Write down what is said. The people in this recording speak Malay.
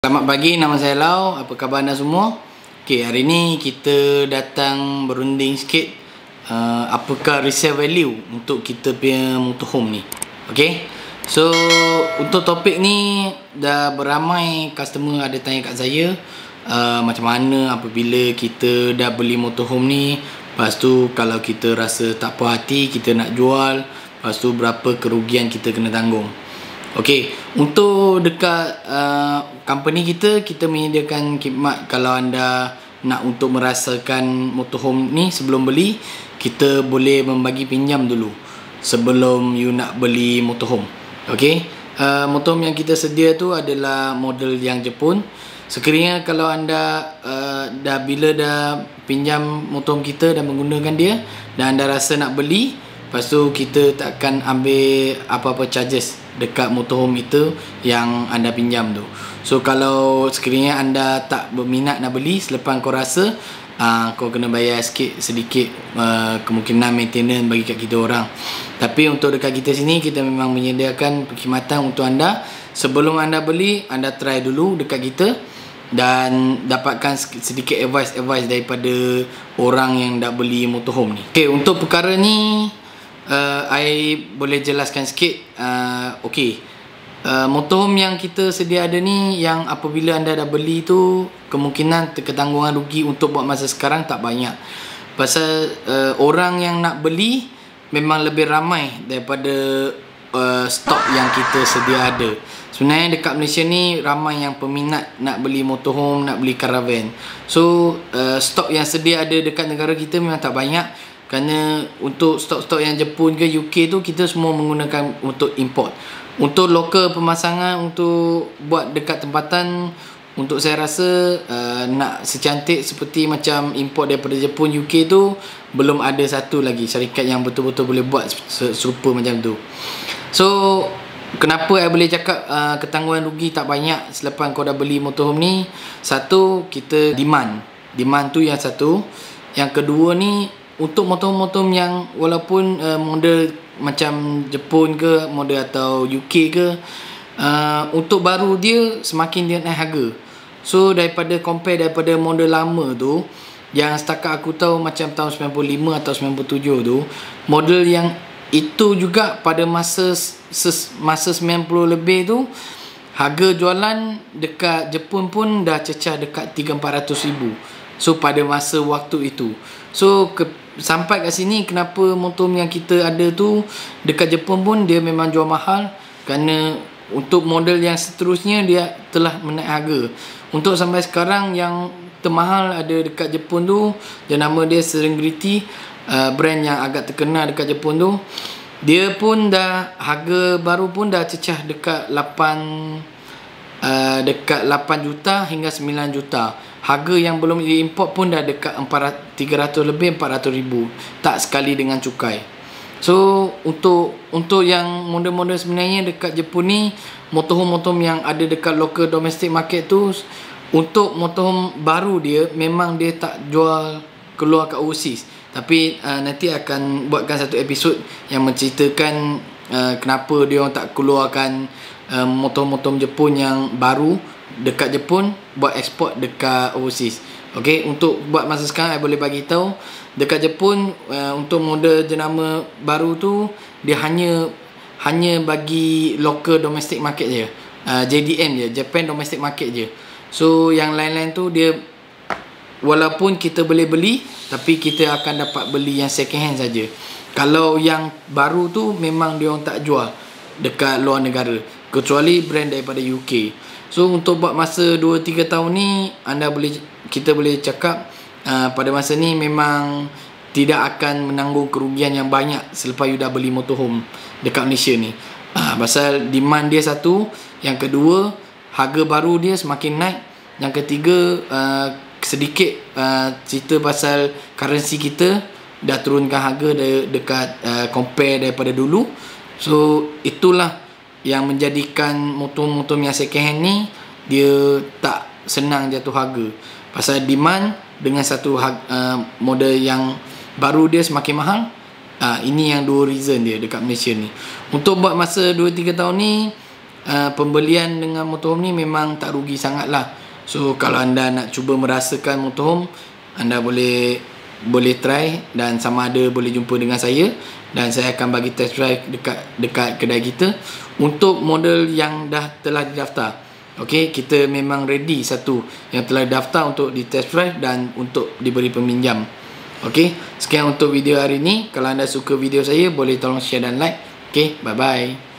Selamat pagi, nama saya Lau. Apa khabar anda semua? Okey, hari ni kita datang berunding sikit apakah resale value untuk kita punya motorhome ni. Okey. So, untuk topik ni dah beramai customer ada tanya kat saya macam mana apabila kita dah beli motorhome ni, lepas tu kalau kita rasa tak puas hati kita nak jual, lepas tu berapa kerugian kita kena tanggung. Okey, untuk dekat company kita menyediakan khidmat kalau anda nak untuk merasakan motorhome ni sebelum beli, kita boleh membagi pinjam dulu sebelum you nak beli motorhome. Okey, motorhome yang kita sedia tu adalah model yang Jepun. Sekiranya kalau anda bila dah pinjam motorhome kita dan menggunakan dia dan anda rasa nak beli, lepas tu kita takkan ambil apa-apa charges dekat motorhome itu yang anda pinjam tu. So kalau sekiranya anda tak berminat nak beli, selepas kau rasa kau kena bayar sedikit kemungkinan maintenance bagi kat kita orang. Tapi untuk dekat kita sini, kita memang menyediakan perkhidmatan untuk anda. Sebelum anda beli, anda try dulu dekat kita dan dapatkan sedikit advice daripada orang yang dah beli motorhome ni. Okay, untuk perkara ni I boleh jelaskan sikit. Motorhome yang kita sedia ada ni, yang apabila anda dah beli tu, kemungkinan ketanggungan rugi untuk buat masa sekarang tak banyak. Pasal orang yang nak beli memang lebih ramai daripada stok yang kita sedia ada. Sebenarnya dekat Malaysia ni ramai yang peminat nak beli motorhome, nak beli caravan. So stok yang sedia ada dekat negara kita memang tak banyak. Kerana untuk stok-stok yang Jepun ke UK tu, kita semua menggunakan untuk import. Untuk lokal pemasangan, untuk buat dekat tempatan, untuk saya rasa nak secantik seperti macam import daripada Jepun UK tu, belum ada satu lagi syarikat yang betul-betul boleh buat serupa macam tu. So kenapa saya boleh cakap ketanggungan rugi tak banyak selepas kau dah beli motorhome ni? Satu, kita demand tu yang satu. Yang kedua ni, untuk motorhome yang walaupun model macam Jepun ke, model atau UK ke, untuk baru dia semakin dia naik harga. So daripada model lama tu, yang setakat aku tahu macam tahun 95 atau 97 tu, model yang itu juga pada masa 90 lebih tu, harga jualan dekat Jepun pun dah cecah dekat 300-400 ribu. So pada masa waktu itu, so sampai kat sini, kenapa motorhome yang kita ada tu dekat Jepun pun dia memang jual mahal, kerana untuk model yang seterusnya dia telah menaik harga. Untuk sampai sekarang yang termahal ada dekat Jepun tu, dan nama dia Serengeti, brand yang agak terkenal dekat Jepun tu, dia pun dah harga baru pun dah cecah dekat 8 juta hingga 9 juta. Harga yang belum diimport pun dah dekat 300 lebih 400 ribu, tak sekali dengan cukai. So untuk yang model-model sebenarnya dekat Jepun ni, motorhome yang ada dekat local domestic market tu, untuk motorhome baru dia memang dia tak jual keluar kat overseas. Tapi nanti akan buatkan satu episod yang menceritakan kenapa dia orang tak keluarkan motor-motor Jepun yang baru dekat Jepun buat ekspor dekat overseas. Okey, untuk buat masa sekarang saya boleh bagi tahu dekat Jepun, untuk model jenama baru tu dia hanya bagi local domestic market je, JDM je, Japan domestic market je. So yang lain-lain tu dia walaupun kita boleh beli, tapi kita akan dapat beli yang second hand saja. Kalau yang baru tu memang dia orang tak jual dekat luar negara, kecuali brand daripada UK. So untuk buat masa 2-3 tahun ni, kita boleh cakap pada masa ni memang tidak akan menanggung kerugian yang banyak selepas you dah beli motorhome dekat Malaysia ni. Pasal demand dia satu, yang kedua harga baru dia semakin naik, yang ketiga sedikit cerita pasal currency kita dah turunkan harga dekat compare daripada dulu. So itulah yang menjadikan motor yang second hand ni dia tak senang jatuh harga. Pasal demand dengan satu model yang baru dia semakin mahal. Ini yang dua reason dia dekat Malaysia ni. Untuk buat masa 2-3 tahun ni, pembelian dengan motorhome ni memang tak rugi sangat lah. So kalau anda nak cuba merasakan motorhome, anda boleh try, dan sama ada boleh jumpa dengan saya, dan saya akan bagi test drive dekat kedai kita untuk model yang telah didaftar. Okey, kita memang ready satu yang telah didaftar untuk di test drive dan untuk diberi peminjam. Okey, sekian untuk video hari ini. Kalau anda suka video saya, boleh tolong share dan like. Okey, bye bye.